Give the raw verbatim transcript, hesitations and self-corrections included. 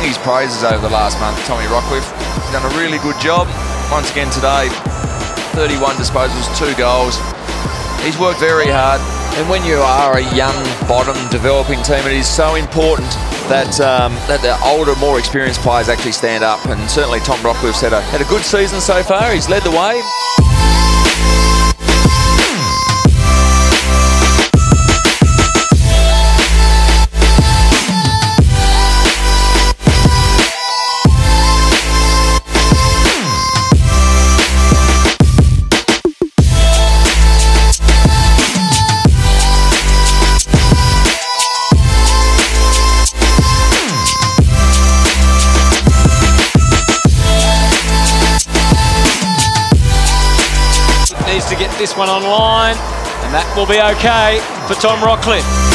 his praises over the last month. Tommy Rockliff done a really good job. Once again today, thirty-one disposals, two goals. He's worked very hard. And when you are a young bottom developing team, it is so important that um, that the older, more experienced players actually stand up. And certainly Tom Rockliff's had a, had a good season so far. He's led the way. Needs to get this one online, and that will be okay for Tom Rockliff.